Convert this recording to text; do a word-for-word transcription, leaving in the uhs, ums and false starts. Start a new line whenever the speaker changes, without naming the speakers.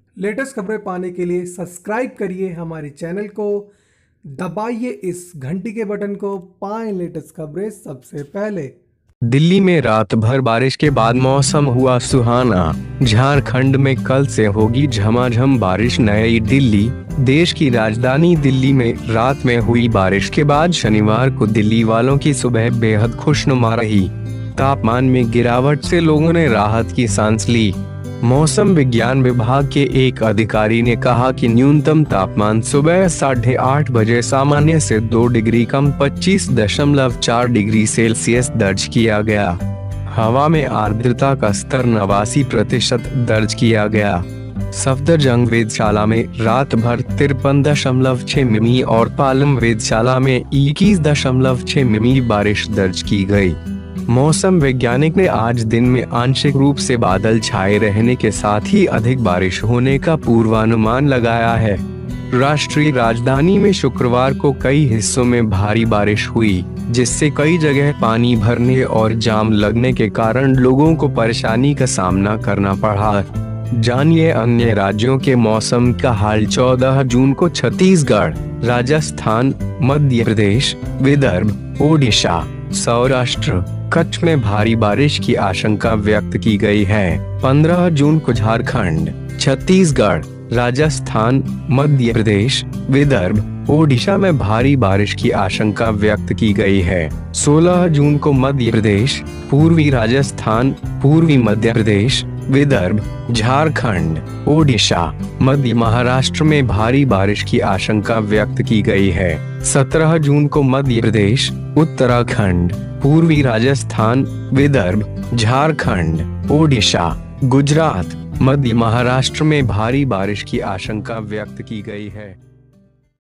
Latest खबरें पाने के लिए सब्सक्राइब करिए हमारे चैनल को, दबाइए इस घंटी के बटन को, पाएं लेटेस्ट खबरें सबसे पहले।
दिल्ली में रात भर बारिश के बाद मौसम हुआ सुहाना। झारखंड में कल से होगी झमाझम बारिश। नई दिल्ली। देश की राजधानी दिल्ली में रात में हुई बारिश के बाद शनिवार को दिल्ली वालों की सुबह बेहद खुशनुमा रही। तापमान में गिरावट से लोगों ने राहत की सांस ली। मौसम विज्ञान विभाग के एक अधिकारी ने कहा कि न्यूनतम तापमान सुबह साढ़े आठ बजे सामान्य से दो डिग्री कम पच्चीस दशमलव चार डिग्री सेल्सियस दर्ज किया गया। हवा में आर्द्रता का स्तर नवासी प्रतिशत दर्ज किया गया। सफदरजंग वेधशाला में रात भर तिरपन दशमलव छह मिमी और पालम वेधशाला में इक्कीस दशमलव छह मिमी बारिश दर्ज की गई। मौसम वैज्ञानिक ने आज दिन में आंशिक रूप से बादल छाए रहने के साथ ही अधिक बारिश होने का पूर्वानुमान लगाया है। राष्ट्रीय राजधानी में शुक्रवार को कई हिस्सों में भारी बारिश हुई, जिससे कई जगह पानी भरने और जाम लगने के कारण लोगों को परेशानी का सामना करना पड़ा। जानिए अन्य राज्यों के मौसम का हाल। चौदह जून को छत्तीसगढ़, राजस्थान, मध्य प्रदेश, विदर्भ, ओडिशा, सौराष्ट्र, कच्छ में भारी बारिश की आशंका व्यक्त की गई है। पंद्रह जून को झारखंड, छत्तीसगढ़, राजस्थान, मध्य प्रदेश, विदर्भ, ओडिशा में भारी बारिश की आशंका व्यक्त की गई है। सोलह जून को मध्य प्रदेश, पूर्वी राजस्थान, पूर्वी मध्य प्रदेश, विदर्भ, झारखंड, ओडिशा, मध्य महाराष्ट्र में भारी बारिश की आशंका व्यक्त की गई है। सत्रह जून को मध्य प्रदेश, उत्तराखंड, पूर्वी राजस्थान, विदर्भ, झारखंड, ओडिशा, गुजरात, मध्य महाराष्ट्र में भारी बारिश की आशंका व्यक्त की गई है।